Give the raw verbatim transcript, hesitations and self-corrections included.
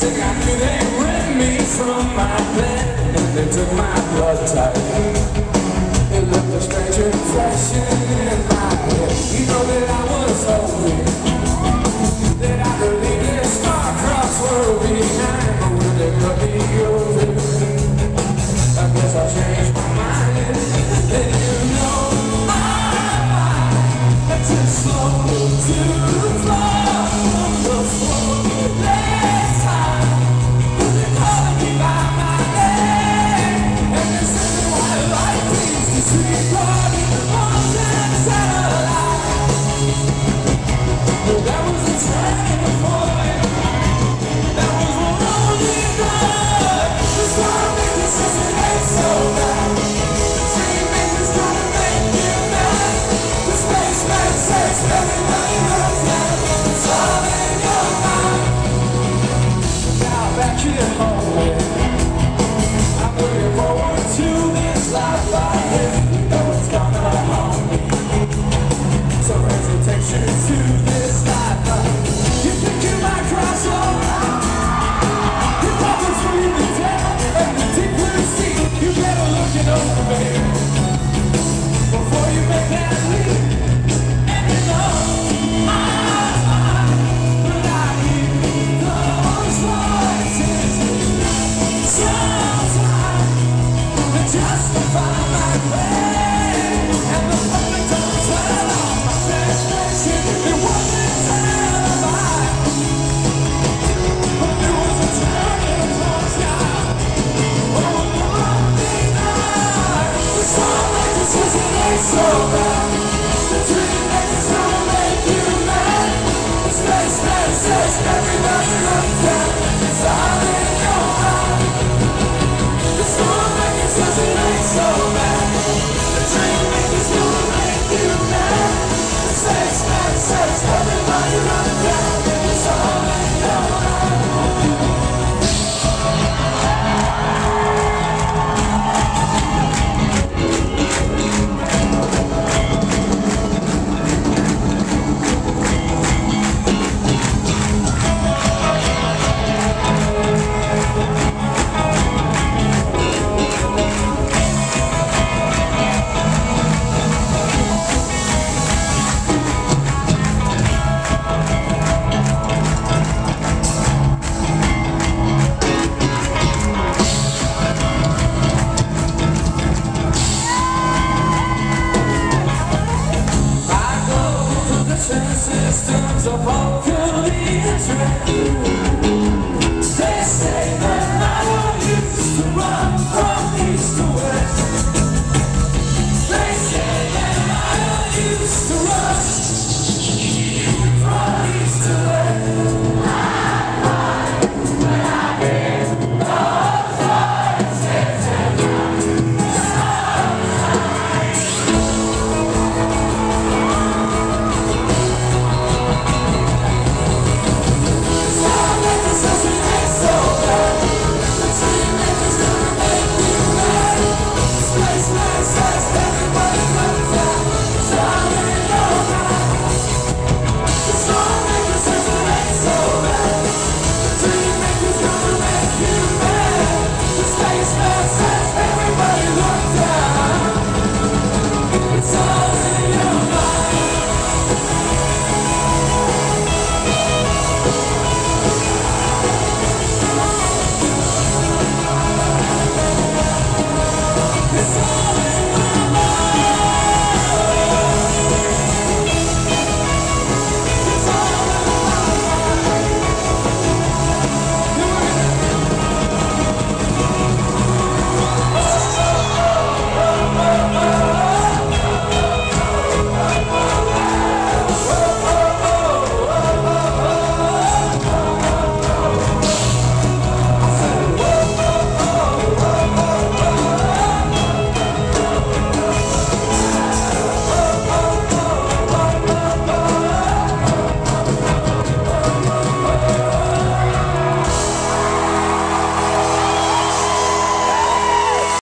From my bed, and they took my blood type. It left a strange impression in my head. You know that I was hoping that I could leave this star-crossed world behind, but when they cut me over, I guess I changed my mind. And you know I'm too slow to the floor, the floor. Last time. Back here home, I'm looking forward to this life I live. You know it's gonna haunt me. So hesitation to this life I live. You think you might cross over, you probably free the dead and the deep blue sea. You better look it over, baby, before you make that leap. And you know but I hear those voices sometimes to justify my pain, and the public don't dwell on my frustration. It wasn't televised, but there was a turning point sky over the lonely night. The song like this isn't ain't so bad. The dream that is gonna make you mad. The spaceman says everybody run down. It's all in your mind. The storm maker says it ain't so bad. The dream maker's gonna make you mad. The spaceman says everybody run down. It's all in your mind. Systems of all collisions. They say that I used to run from east to west. They say that I used to run from east to west. When I hear those voices spaceman says